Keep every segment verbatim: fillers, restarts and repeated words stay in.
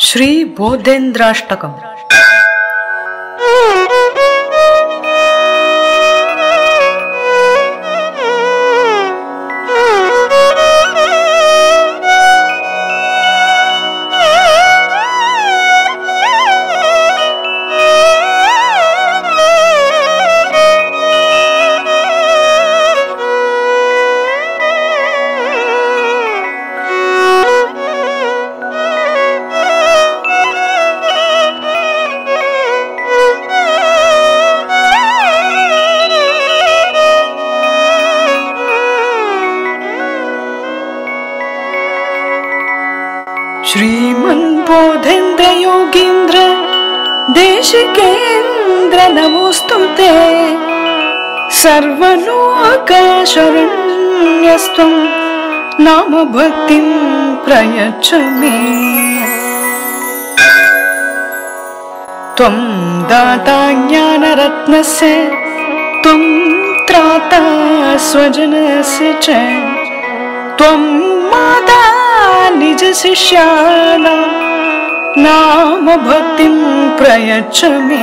श्री बोधेन्द्राष्टकम्। श्रीमन् बोधेन्द्र योगीन्द्र देशिकेन्द्र नमोस्तुते। सर्वलोकशरण्यस्त्वं नाम भक्तिं प्रयच्छ मे। त्वं दाता ज्ञानरत्नस्य, त्वं त्राता स्वजनस्य च, त्वं माता निज शिष्याणां नाम भक्तिं प्रयच्छ मे।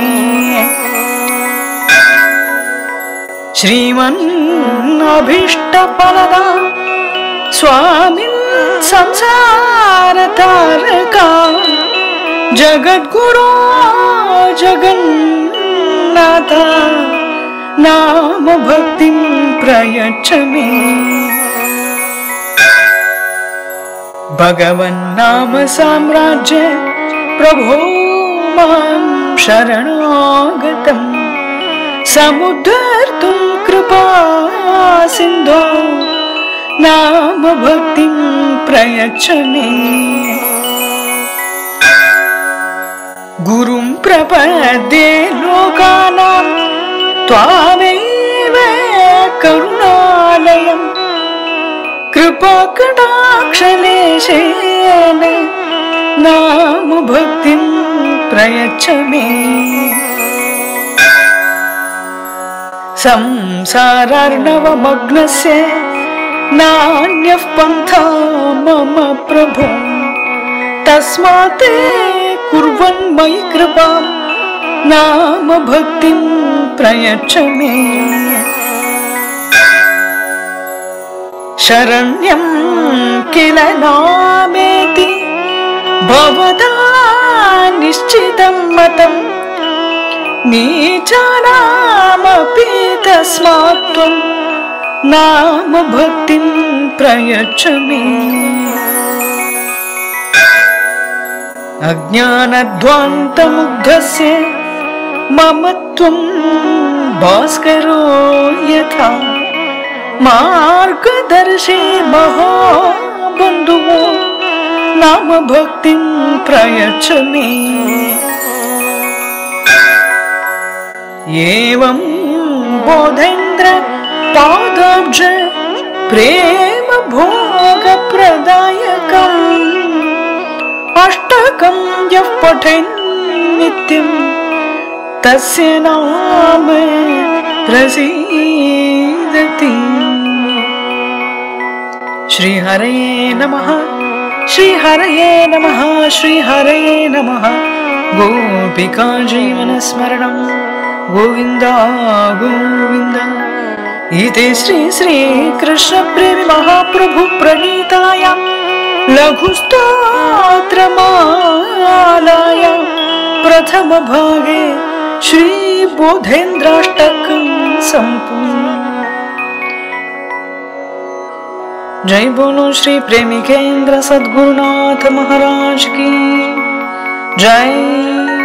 श्रीमन् अभीष्टफलदा स्वामिन् संसारतारका, जगद्गुरो जगन्नाथ नाम भक्तिं प्रयच्छ मे। भगवन्नाम साम्राज्य प्रभो मां शरणागतं, समुद्धर्तुं कृपा सिन्धो नाम भक्तिं प्रयच्छ मे। गुरुं प्रपद्ये लोकानां त्वामेव करुणालयम्, कृपाकटाक्षलेशेन नाम भक्तिं प्रयच्छ मे। संसारार्णवमग्नस्य नान्यः पन्था मम प्रभो, तस्मात् कुर्वन् मयि कृपां नाम भक्तिं प्रयच्छ मे। शरण्यं किल नामेति भवता निश्चितं मतं, नीचानामपि तस्मात् त्वं नाम भक्तिं प्रयच्छ मे। अज्ञानध्वान्तमुग्धस्य मम त्वं भास्करो यथा, मार्गदर्शी महाबन्धुवो नाम भक्तिं प्रयच्छ मे। एवं बोधेन्द्र पादाब्ज प्रेम भोग प्रदायकम्, अष्टकं यः पठेन् नित्यं तस्य नाम प्रसीदति। श्री हरये नमः, श्री हरये नमः, श्री हरये नमः। गोपिका जीवन स्मरणं गोविन्द गोविन्द। इति श्री श्री कृष्ण प्रेमी महाप्रभु प्रणीतायां लघुस्तोत्रमालायां प्रथम भागे श्री बोधेन्द्राष्टकं संपूर्णम्। जय बोलो श्री प्रेमिकेन्द्र सद्गुरुनाथ महाराज की जय।